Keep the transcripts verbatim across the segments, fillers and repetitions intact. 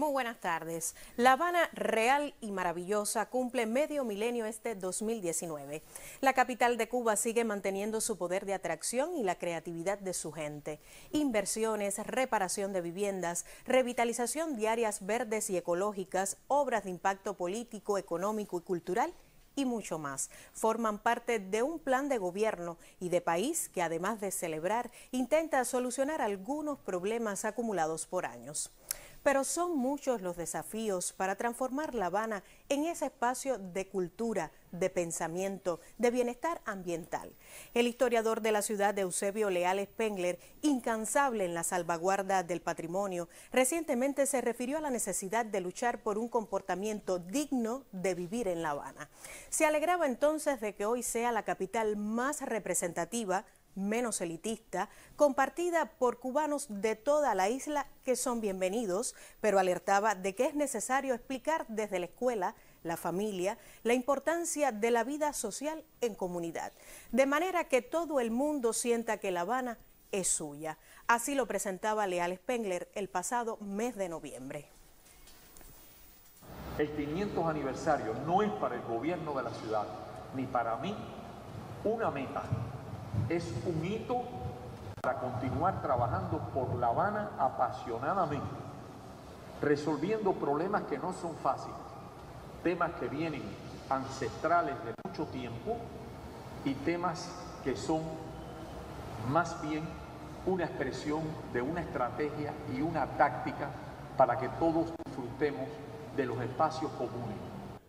Muy buenas tardes. La Habana real y maravillosa cumple medio milenio este dos mil diecinueve. La capital de Cuba sigue manteniendo su poder de atracción y la creatividad de su gente. Inversiones, reparación de viviendas, revitalización de áreas verdes y ecológicas, obras de impacto político, económico y cultural y mucho más. Forman parte de un plan de gobierno y de país que, además de celebrar, intenta solucionar algunos problemas acumulados por años. Pero son muchos los desafíos para transformar La Habana en ese espacio de cultura, de pensamiento, de bienestar ambiental. El historiador de la ciudad, Eusebio Leal Spengler, incansable en la salvaguarda del patrimonio, recientemente se refirió a la necesidad de luchar por un comportamiento digno de vivir en La Habana. Se alegraba entonces de que hoy sea la capital más representativa, menos elitista, compartida por cubanos de toda la isla que son bienvenidos, pero alertaba de que es necesario explicar desde la escuela, la familia, la importancia de la vida social en comunidad, de manera que todo el mundo sienta que La Habana es suya. Así lo presentaba Leal Spengler el pasado mes de noviembre. El quinientos aniversario no es para el gobierno de la ciudad, ni para mí, una meta. Es un hito para continuar trabajando por La Habana apasionadamente, resolviendo problemas que no son fáciles, temas que vienen ancestrales de mucho tiempo y temas que son más bien una expresión de una estrategia y una táctica para que todos disfrutemos de los espacios comunes.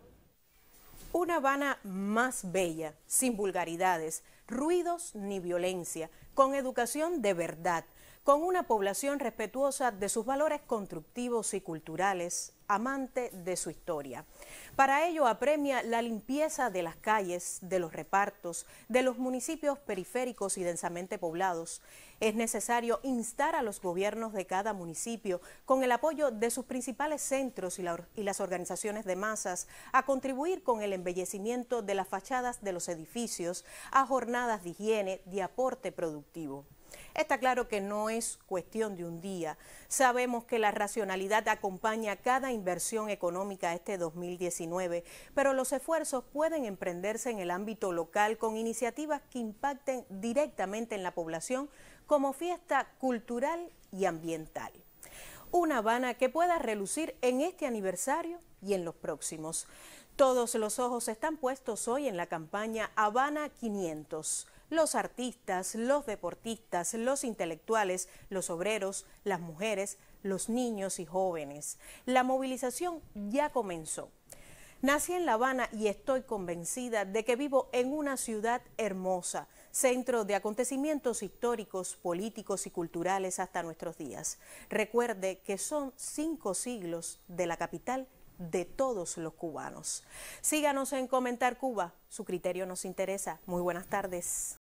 Una Habana más bella, sin vulgaridades, ruidos ni violencia, con educación de verdad, con una población respetuosa de sus valores constructivos y culturales, amante de su historia. Para ello apremia la limpieza de las calles, de los repartos, de los municipios periféricos y densamente poblados. Es necesario instar a los gobiernos de cada municipio, con el apoyo de sus principales centros y, la, y las organizaciones de masas, a contribuir con el embellecimiento de las fachadas de los edificios, a jornadas de higiene, de aporte productivo. Está claro que no es cuestión de un día. Sabemos que la racionalidad acompaña cada inversión económica este dos mil diecinueve, pero los esfuerzos pueden emprenderse en el ámbito local con iniciativas que impacten directamente en la población como fiesta cultural y ambiental. Una Habana que pueda relucir en este aniversario y en los próximos. Todos los ojos están puestos hoy en la campaña Habana quinientos. Los artistas, los deportistas, los intelectuales, los obreros, las mujeres, los niños y jóvenes. La movilización ya comenzó. Nací en La Habana y estoy convencida de que vivo en una ciudad hermosa, centro de acontecimientos históricos, políticos y culturales hasta nuestros días. Recuerde que son cinco siglos de la capital de todos los cubanos. Síganos en Comentar Cuba, su criterio nos interesa. Muy buenas tardes.